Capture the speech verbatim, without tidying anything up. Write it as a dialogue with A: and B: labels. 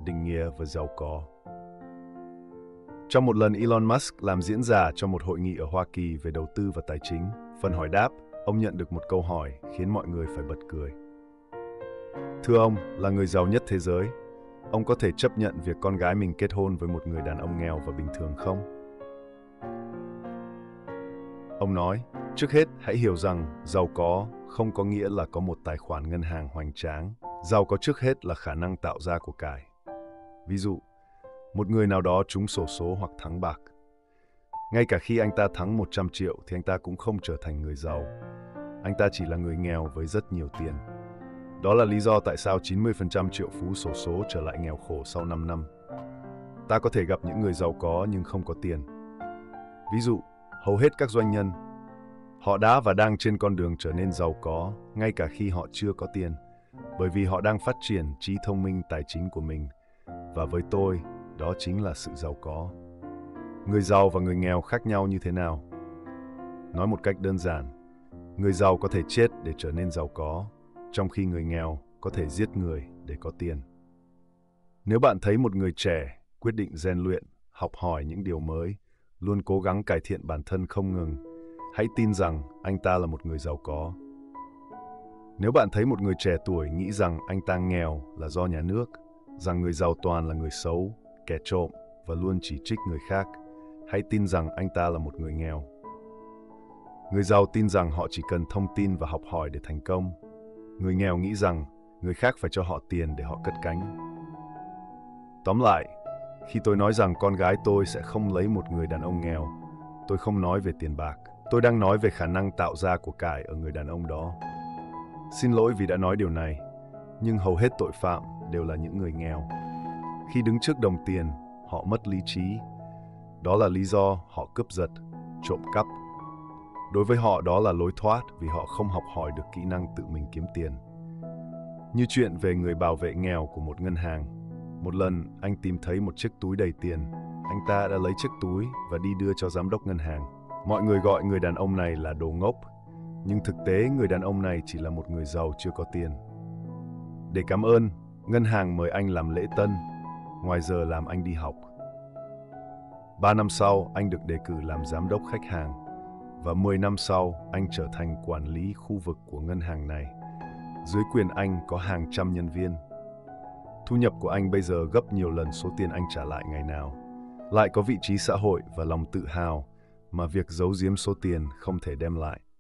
A: định nghĩa và giàu có. Trong một lần Elon Musk làm diễn giả cho một hội nghị ở Hoa Kỳ về đầu tư và tài chính, phần hỏi đáp, ông nhận được một câu hỏi khiến mọi người phải bật cười. Thưa ông, là người giàu nhất thế giới, ông có thể chấp nhận việc con gái mình kết hôn với một người đàn ông nghèo và bình thường không? Ông nói, trước hết hãy hiểu rằng giàu có không có nghĩa là có một tài khoản ngân hàng hoành tráng. Giàu có trước hết là khả năng tạo ra của cải. Ví dụ, một người nào đó trúng xổ số hoặc thắng bạc. Ngay cả khi anh ta thắng một trăm triệu thì anh ta cũng không trở thành người giàu. Anh ta chỉ là người nghèo với rất nhiều tiền. Đó là lý do tại sao chín mươi phần trăm triệu phú xổ số trở lại nghèo khổ sau năm năm. Ta có thể gặp những người giàu có nhưng không có tiền. Ví dụ, hầu hết các doanh nhân, họ đã và đang trên con đường trở nên giàu có ngay cả khi họ chưa có tiền, bởi vì họ đang phát triển trí thông minh tài chính của mình. Và với tôi, đó chính là sự giàu có. Người giàu và người nghèo khác nhau như thế nào? Nói một cách đơn giản, người giàu có thể chết để trở nên giàu có, trong khi người nghèo có thể giết người để có tiền. Nếu bạn thấy một người trẻ quyết định rèn luyện, học hỏi những điều mới, luôn cố gắng cải thiện bản thân không ngừng, hãy tin rằng anh ta là một người giàu có. Nếu bạn thấy một người trẻ tuổi nghĩ rằng anh ta nghèo là do nhà nước, rằng người giàu toàn là người xấu, kẻ trộm và luôn chỉ trích người khác, hãy tin rằng anh ta là một người nghèo. Người giàu tin rằng họ chỉ cần thông tin và học hỏi để thành công. Người nghèo nghĩ rằng người khác phải cho họ tiền để họ cất cánh. Tóm lại, khi tôi nói rằng con gái tôi sẽ không lấy một người đàn ông nghèo, tôi không nói về tiền bạc. Tôi đang nói về khả năng tạo ra của cải ở người đàn ông đó. Xin lỗi vì đã nói điều này, nhưng hầu hết tội phạm đều là những người nghèo. Khi đứng trước đồng tiền, họ mất lý trí. Đó là lý do họ cướp giật, trộm cắp. Đối với họ đó là lối thoát vì họ không học hỏi được kỹ năng tự mình kiếm tiền. Như chuyện về người bảo vệ nghèo của một ngân hàng. Một lần, anh tìm thấy một chiếc túi đầy tiền. Anh ta đã lấy chiếc túi và đi đưa cho giám đốc ngân hàng. Mọi người gọi người đàn ông này là đồ ngốc, nhưng thực tế người đàn ông này chỉ là một người giàu chưa có tiền. Để cảm ơn, ngân hàng mời anh làm lễ tân, ngoài giờ làm anh đi học. Ba năm sau, anh được đề cử làm giám đốc khách hàng, và mười năm sau, anh trở thành quản lý khu vực của ngân hàng này. Dưới quyền anh có hàng trăm nhân viên. Thu nhập của anh bây giờ gấp nhiều lần số tiền anh trả lại ngày nào. Lại có vị trí xã hội và lòng tự hào mà việc giấu giếm số tiền không thể đem lại.